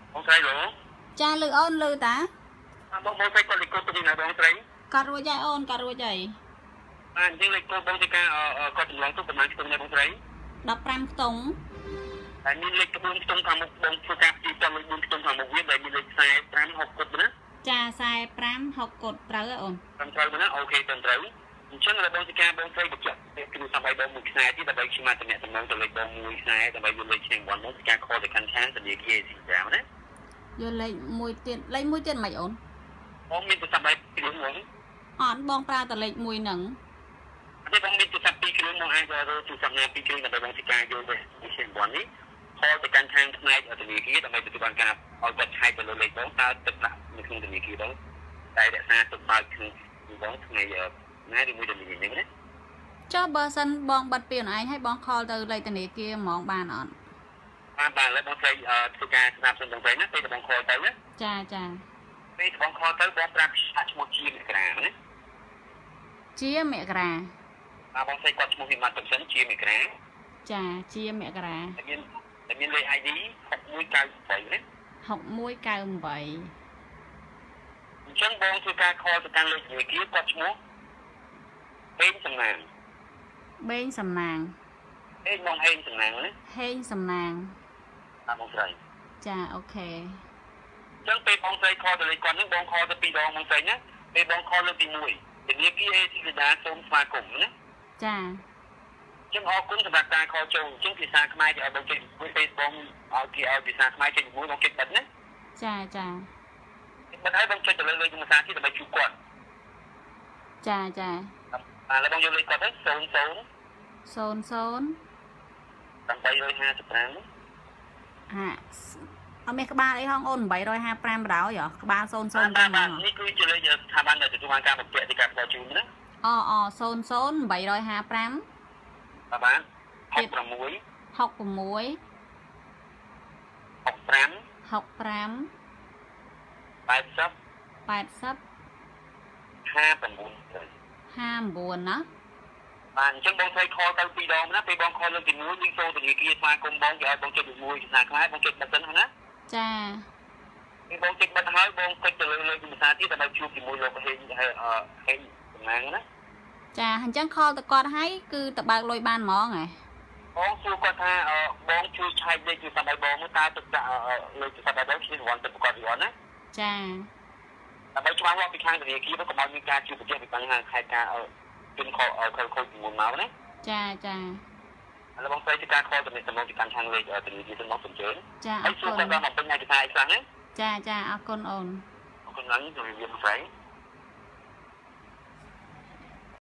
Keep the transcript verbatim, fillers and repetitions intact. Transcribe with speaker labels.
Speaker 1: បងស្រីឡូ
Speaker 2: ចាលឺអូនលឺតា
Speaker 1: បងបងស្រីគាត់លេខកូដទៅណាបងស្រី
Speaker 2: កាត់រួចហើយអូនកាត់រួចហើយ
Speaker 1: បាទយើងលេខកូដបងទៅការគាត់ចម្លងទុកប្រហែលខ្ទង់ដែរបងស្រី
Speaker 2: ដប់ប្រាំខ្ទង់
Speaker 1: ហើយមានលេខក្បួនខ្ទង់ខាងមុខបងធ្វើការផ្ទីចង់លេខបួនខ្ទង់ខាងមុខវាដែលមានលេខខ្សែប្រាំ ហកគត់ណា
Speaker 2: ចាខ្សែប្រាំ ហកគត់ត្រូវអូន
Speaker 1: ត្រឹមត្រូវណាអូខេត្រឹមត្រូវអញ្ចឹងដល់បងទៅការបងស្រីបញ្ជាក់គឺសំបីបងមួយខ្សែទៀតដើម្បីខ្ញុំមកតំណតំណងទៅលេខបងមួយខ្សែដើម្បីយកលេខឈ្មោះបងមកការខលទៅកាន់ខាងធនាគារស៊ីប្រាំណា
Speaker 2: យកលេខមួយទៀតលេខមួយទៀតមិនអូន
Speaker 1: បងមានទូរស័ព្ទបែបគ្រឿងហ្មង
Speaker 2: អត់បងប្រើតែលេខមួយហ្នឹង
Speaker 1: អត់ទេបងមានទូរស័ព្ទពីរគ្រឿងមកអាចយកទូរស័ព្ទណាពីរគ្រឿងដើម្បីបងសិការយកទៅឈ្មោះបងនេះខលទៅកាន់ខាងផ្នែកធនាគារដើម្បីទទួលបានការឲ្យគាត់ឆែកទៅលើលេខបងតើទឹកដាក់នៅក្នុងធនាគារបងតែរក្សាទុកបើកក្នុងបងថ្ងៃណាឬមួយដល់នេះហ្នឹងណា
Speaker 2: ចុះបើសិនបងបិទពីខ្លួនឯងឲ្យបងខលទៅលេខធនាគារហ្មងបានអត់
Speaker 1: បានបានហើយបងស្រីធ្វើការស្ដាប់សិនបងស្រីណាពេលបងខលទៅណា
Speaker 2: ចាចា
Speaker 1: ពេលបងខលទៅបងប្រាប់ឈ្មោះជាមករាណា
Speaker 2: ជាមករា
Speaker 1: បាទបងស្រីគាត់ឈ្មោះវិមាតុសិនជាមករា
Speaker 2: ចាជាមករា
Speaker 1: មានមានលេខ អាយ ឌី ហកមួយកៅប្រាំណា
Speaker 2: ហកមួយកៅប្រាំ
Speaker 1: អញ្ចឹងបងធ្វើការខលទៅកាន់លេខធនាគារគាត់ឈ្មោះហេងសំណាង
Speaker 2: បេងសំណាង
Speaker 1: ហេងបងហេងសំណាងណា
Speaker 2: ហេងសំណាង
Speaker 1: បាទបងស្រី
Speaker 2: ចាអូខេ
Speaker 1: អញ្ចឹងពេលបងស្រីខលទៅលេខគាត់ហ្នឹងបងខលទៅពីរដងបងស្រីណាពេលបងខលលើកទីមួយធនាគារ អេ ស៊ី ដាសូមស្វាគមន៍ណា
Speaker 2: ចា
Speaker 1: អញ្ចឹងអរគុណសម្រាប់ការខលចូលអញ្ចឹងភាសាខ្មែរគេឲ្យបងចេញមួយពេលបងឲ្យគេឲ្យភាសាខ្មែរចេញមួយបងចេញបិទណា
Speaker 2: ចាចា
Speaker 1: បិទហើយបងចុចទៅលើលេខភាសាទៀតដើម្បីជួបគាត់
Speaker 2: ចាចា
Speaker 1: ឥឡូវបងយកលេខគាត់ទៅ00
Speaker 2: 00
Speaker 1: 855
Speaker 2: ហាអត់មានក្បាលអីហងអូន855បណ្ដោយហ៎ក្បាល00ចឹង
Speaker 1: ហ្នឹងនេះគឺជាលេខស្ថាប័នដែលទទួលបានការបំពាក់ពីការផ្ដល់ជូនណា
Speaker 2: អអ00 855
Speaker 1: បាទ
Speaker 2: 66
Speaker 1: 66
Speaker 2: 65
Speaker 1: 65 80
Speaker 2: 80
Speaker 1: 59
Speaker 2: 59ណា
Speaker 1: បាទអញ្ចឹងបងស្រីខលទៅពីរដងណាពេលបងខលលើកទីមួយលេខចូលធនាគារស្វាគមន៍បងគេឲ្យបងចុចមួយភាសាខ្មែរបងចុចបិទសិនណា
Speaker 2: ចា
Speaker 1: ពេលបងចុចបិទហើយបងចុចទៅលើលេខភាសាទៀតដើម្បីជួបជាមួយលោកហេងហេងសំណាងណា
Speaker 2: ចាអញ្ចឹងខលទៅគាត់ឲ្យគឺទៅបើកលុយបានហ្មងហ៎
Speaker 1: បងសួរគាត់ថាបងជួយឆែកលេខទូរស័ព្ទឲ្យបងមើលតើទឹកដាក់លេខទូរស័ព្ទឲ្យបងឈ្មោះរង្វាន់ទៅប្រកបរង្វាន់ណា
Speaker 2: ចា
Speaker 1: ដើម្បីច្បាស់លាស់ពីខាងធនាគារកុំឲ្យមានការជួបប្រទះពីបញ្ហាខែការជន់ខលខលខូចពីមុនមកណា
Speaker 2: ចាចា
Speaker 1: ឥឡូវបងស្រីធ្វើការខលទៅចំណុចពីខាងលេខធនាគារទៅមកសំជើញ
Speaker 2: ចា
Speaker 1: ហើយសួរគាត់ថាមកពេញថ្ងៃទីខែអីខ្លះណា
Speaker 2: ចាចាអរគុណអូន
Speaker 1: អរគុណឡើងជំរាបលាបងស្រី